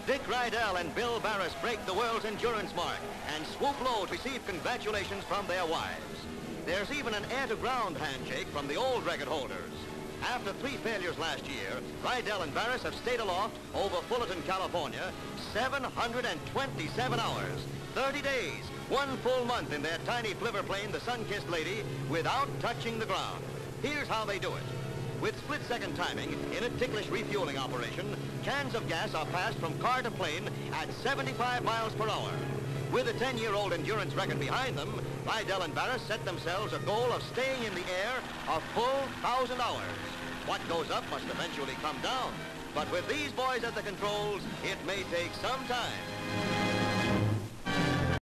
Dick Rydell and Bill Barris break the world's endurance mark and swoop low to receive congratulations from their wives. There's even an air-to-ground handshake from the old record holders. After 3 failures last year, Rydell and Barris have stayed aloft over Fullerton, California, 727 hours, 30 days, 1 full month in their tiny flivver plane, the Sun-Kissed Lady, without touching the ground. Here's how they do it. With split-second timing, in a ticklish refueling operation, cans of gas are passed from car to plane at 75 miles per hour. With a 10-year-old endurance record behind them, Rydell and Barris set themselves a goal of staying in the air a full 1,000 hours. What goes up must eventually come down. But with these boys at the controls, it may take some time.